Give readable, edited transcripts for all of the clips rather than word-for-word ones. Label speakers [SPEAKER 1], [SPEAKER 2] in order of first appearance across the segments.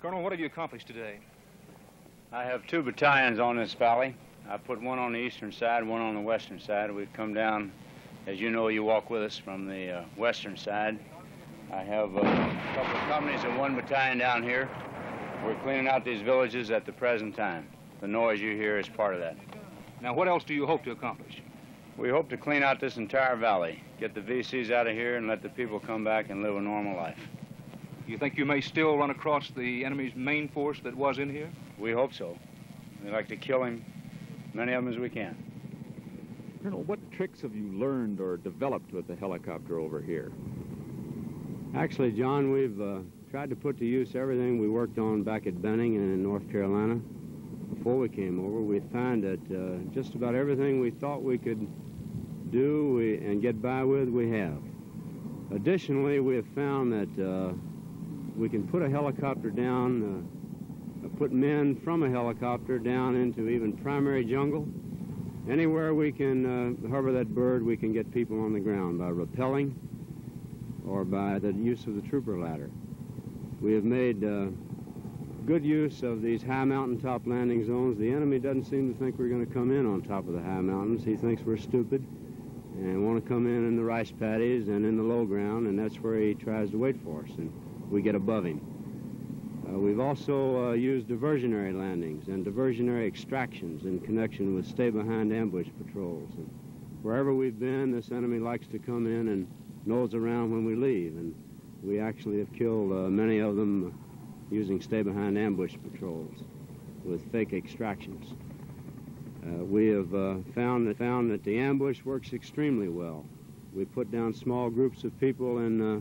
[SPEAKER 1] Colonel, what have you accomplished today?
[SPEAKER 2] I have 2 battalions on this valley. I put one on the eastern side, one on the western side. We've come down, as you know, you walk with us from the western side. I have a couple of companies and 1 battalion down here. We're cleaning out these villages at the present time. The noise you hear is part of that.
[SPEAKER 1] Now, what else do you hope to accomplish?
[SPEAKER 2] We hope to clean out this entire valley, get the VCs out of here, and let the people come back and live a normal life.
[SPEAKER 1] You think you may still run across the enemy's main force that was in here?
[SPEAKER 2] We hope so. We'd like to kill him, many of them as we can.
[SPEAKER 3] Colonel, what tricks have you learned or developed with the helicopter over here?
[SPEAKER 4] Actually, John, we've tried to put to use everything we worked on back at Benning and in North Carolina. Before we came over, we found that just about everything we thought we could do and get by with, we have. Additionally, we have found that we can put a helicopter down, put men from a helicopter down into even primary jungle. Anywhere we can hover that bird, we can get people on the ground by rappelling or by the use of the trooper ladder. We have made good use of these high mountaintop landing zones. The enemy doesn't seem to think we're going to come in on top of the high mountains. He thinks we're stupid and want to come in the rice paddies and in the low ground, and that's where he tries to wait for us, and we get above him. We've also used diversionary landings and diversionary extractions in connection with stay-behind ambush patrols. And wherever we've been, this enemy likes to come in and nose around when we leave, and we actually have killed many of them using stay-behind ambush patrols with fake extractions. We have found that the ambush works extremely well. We put down small groups of people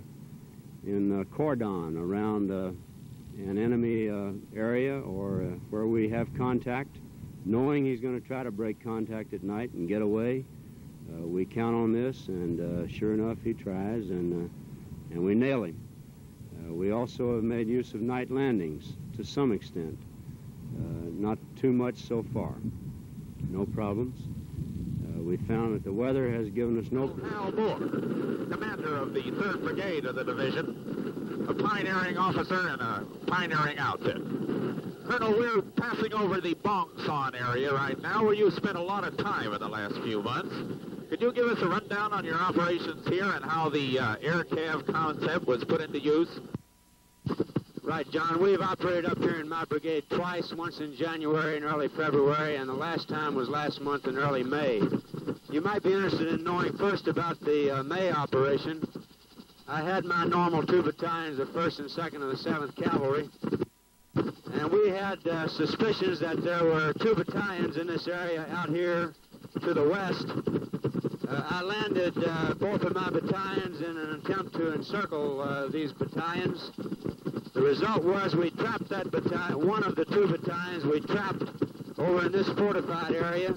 [SPEAKER 4] in cordon around an enemy area or where we have contact, knowing he's going to try to break contact at night and get away. We count on this, and sure enough, he tries, and we nail him. We also have made use of night landings to some extent. Not too much so far. No problems. We found that the weather has given us no...
[SPEAKER 5] Hal Moore, commander of the 3rd Brigade of the division, a pioneering officer and a pioneering outfit. Colonel, we're passing over the Bong Son area right now, where you spent a lot of time in the last few months. Could you give us a rundown on your operations here and how the air cav concept was put into use?
[SPEAKER 4] Right, John. We've operated up here in my brigade twice, once in January and early February, and the last time was last month in early May. You might be interested in knowing first about the May operation. I had my normal 2 battalions, the 1st and 2nd of the 7th Cavalry, and we had suspicions that there were 2 battalions in this area out here to the west. I landed both of my battalions in an attempt to encircle these battalions. The result was we trapped that battalion, one of the 2 battalions we trapped over in this fortified area.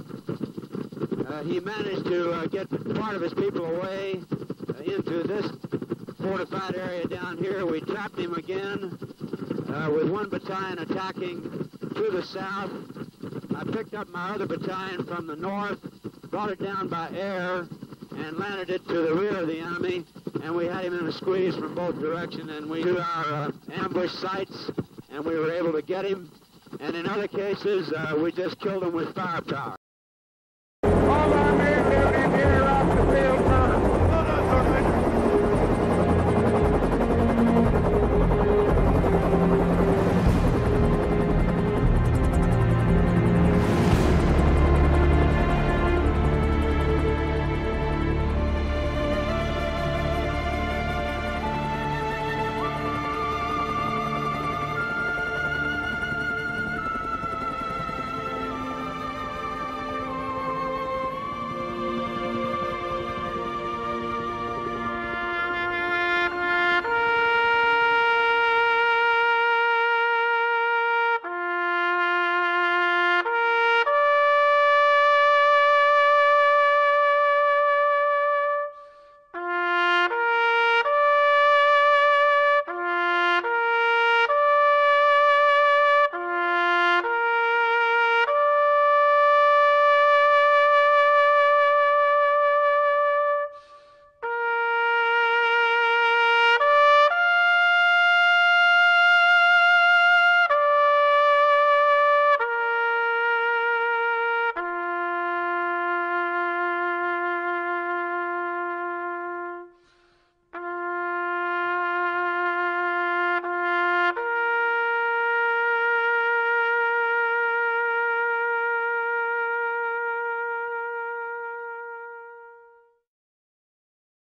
[SPEAKER 4] He managed to get part of his people away into this fortified area down here. We trapped him again with 1 battalion attacking to the south. I picked up my other battalion from the north, brought it down by air, and landed it to the rear of the enemy, and we had him in a squeeze from both directions, and we do our ambush sites, and we were able to get him. And in other cases, we just killed him with firepower.